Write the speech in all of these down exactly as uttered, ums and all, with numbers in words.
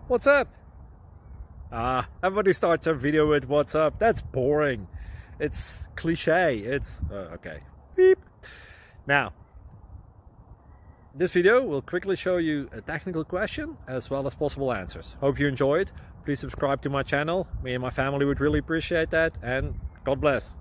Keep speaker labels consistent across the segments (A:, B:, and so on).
A: What's up? Ah, everybody starts a video with what's up. That's boring. It's cliche. It's uh, okay. Beep. Now, this video will quickly show you a technical question as well as possible answers. Hope you enjoyed. Please subscribe to my channel. Me and my family would really appreciate that, and God bless.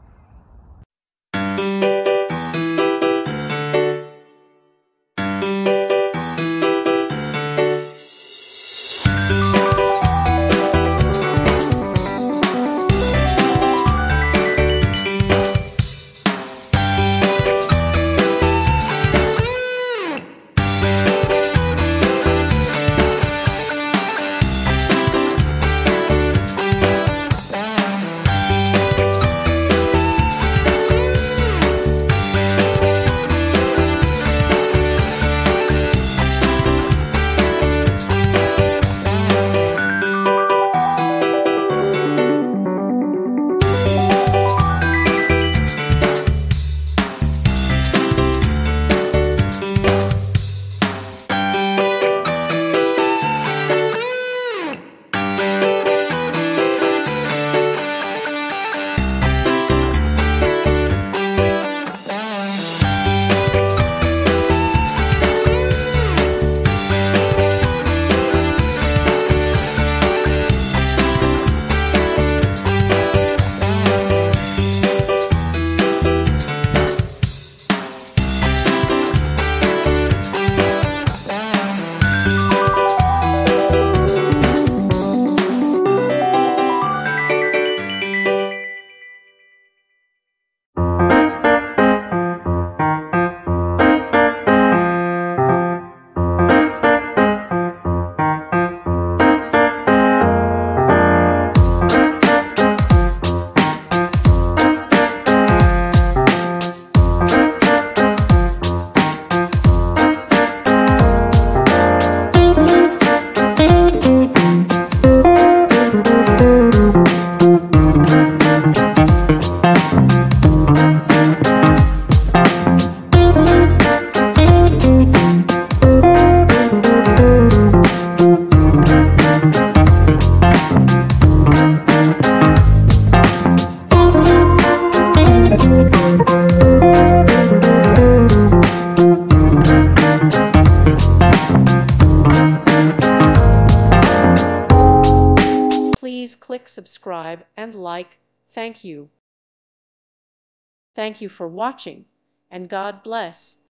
B: Please click subscribe and like. Thank you. Thank you for watching, and God bless.